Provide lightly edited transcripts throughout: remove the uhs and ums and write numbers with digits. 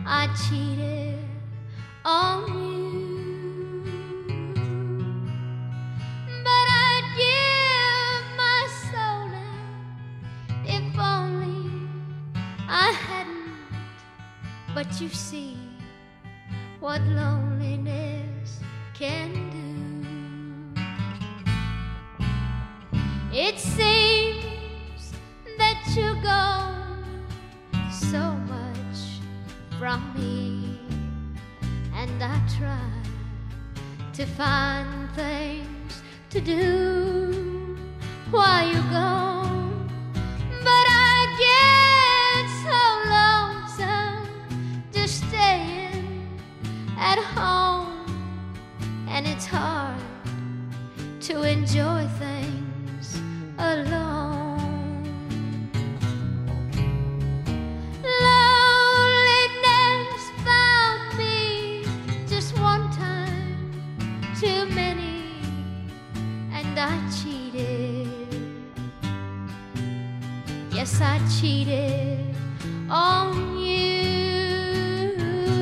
I cheated on you, but I'd give my soul out if only I hadn't. But you see what loneliness can do. It seems that you're gone so much from me, and I try to find things to do while you're gone, but I get so lonesome just staying at home, and it's hard to enjoy things alone. Loneliness found me just one time too many, and I cheated. Yes, I cheated on you,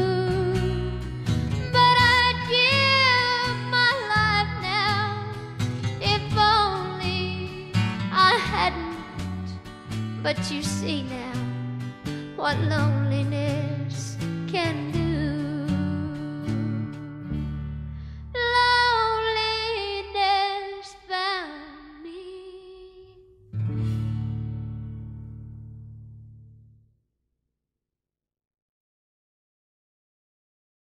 but I'd give my life now if only I hadn't. But you see now what loneliness